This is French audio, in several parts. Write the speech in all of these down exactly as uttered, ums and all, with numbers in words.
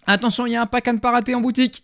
Attention, il y a un pack à ne pas rater en boutique.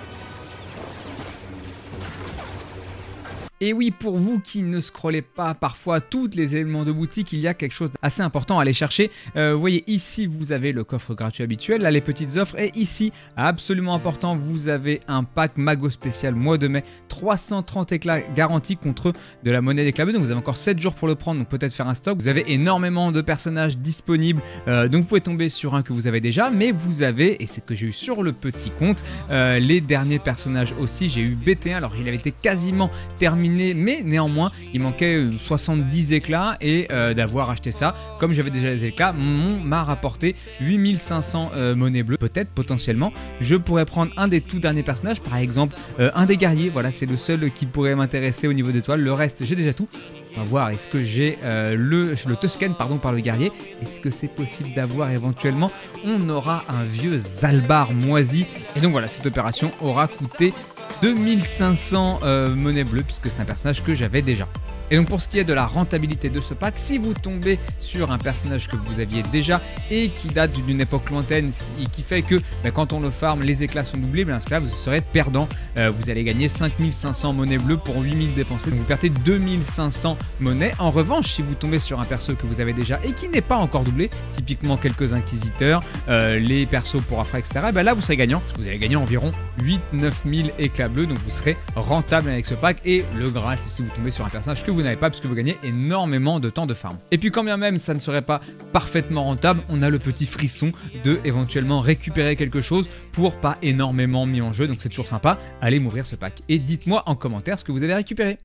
Et oui, pour vous qui ne scrollez pas parfois tous les éléments de boutique, il y a quelque chose d'assez important à aller chercher. Euh, vous voyez ici, vous avez le coffre gratuit habituel, là les petites offres. Et ici, absolument important, vous avez un pack Mago spécial mois de mai, trois cent trente éclats garantis contre de la monnaie d'éclat bleu. Donc vous avez encore sept jours pour le prendre, donc peut-être faire un stock. Vous avez énormément de personnages disponibles, euh, donc vous pouvez tomber sur un que vous avez déjà. Mais vous avez, et c'est ce que j'ai eu sur le petit compte, euh, les derniers personnages aussi. J'ai eu B T un, alors il avait été quasiment terminé, mais néanmoins il manquait soixante-dix éclats et euh, d'avoir acheté ça, comme j'avais déjà les éclats, m'a rapporté huit mille cinq cents euh, monnaies bleues. Peut-être potentiellement je pourrais prendre un des tout derniers personnages, par exemple euh, un des guerriers. Voilà, c'est le seul qui pourrait m'intéresser au niveau d'étoiles. Le reste j'ai déjà tout. On va voir, est-ce que j'ai euh, le, le Tusken pardon, par le guerrier. Est-ce que c'est possible d'avoir éventuellement? On aura un vieux Zalbar moisi. Et donc voilà, cette opération aura coûté deux mille cinq cents euh, monnaies bleues, puisque c'est un personnage que j'avais déjà. Et donc pour ce qui est de la rentabilité de ce pack, si vous tombez sur un personnage que vous aviez déjà et qui date d'une époque lointaine et qui fait que bah, quand on le farm, les éclats sont doublés, dans ce cas-là vous serez perdant. Euh, vous allez gagner cinq mille cinq cents monnaies bleues pour huit mille dépensées, donc vous perdez deux mille cinq cents monnaies. En revanche, si vous tombez sur un perso que vous avez déjà et qui n'est pas encore doublé, typiquement quelques inquisiteurs, euh, les persos pour Afra, et cetera, bah, là vous serez gagnant, parce que vous allez gagner environ huit à neuf mille éclats bleus, donc vous serez rentable avec ce pack. Et le Graal, c'est si vous tombez sur un personnage que vous n'avez pas, puisque vous gagnez énormément de temps de farm. Et puis quand bien même ça ne serait pas parfaitement rentable, on a le petit frisson de éventuellement récupérer quelque chose pour pas énormément mis en jeu, donc c'est toujours sympa. Allez m'ouvrir ce pack et dites-moi en commentaire ce que vous avez récupéré.